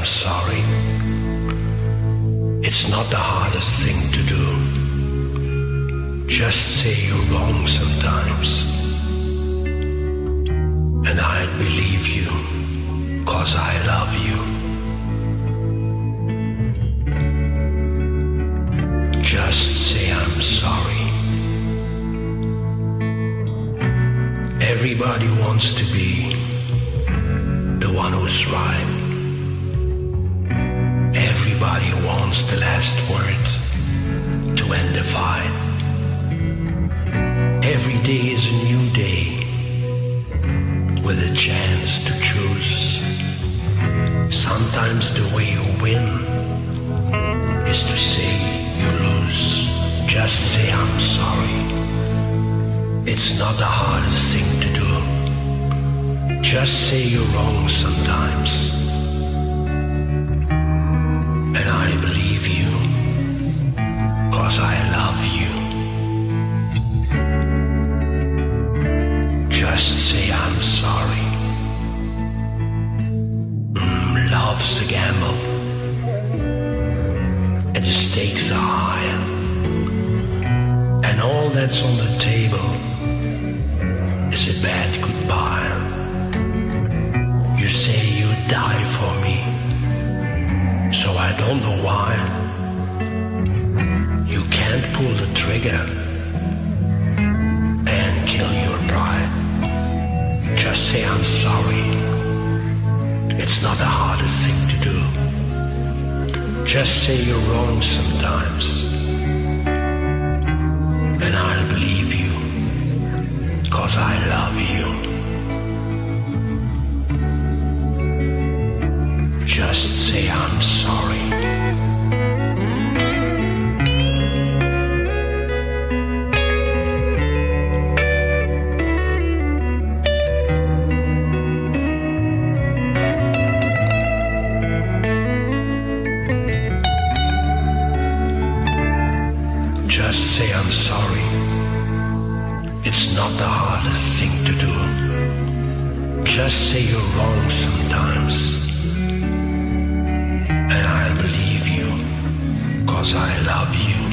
I'm sorry. It's not the hardest thing to do. Just say you're wrong sometimes. And I'd believe you, 'cause I love you. Just say I'm sorry. Everybody wants to be the one who's right. Everybody wants the last word to end the fight. Every day is a new day with a chance to choose. Sometimes the way you win is to say you lose. Just say I'm sorry. It's not the hardest thing to do. Just say you're wrong sometimes. And I believe you, 'cause I love you. Just say I'm sorry. Love's a gamble, and the stakes are high. And all that's on the table is a bad goodbye. You say you'd die for me, so I don't know why. You can't pull the trigger and kill your pride. Just say I'm sorry. It's not the hardest thing to do. Just say you're wrong sometimes. And I'll believe you, 'cause I love you. Just say I'm sorry. Just say I'm sorry. It's not the hardest thing to do. Just say you're wrong sometimes. And I'll believe you, 'cause I love you.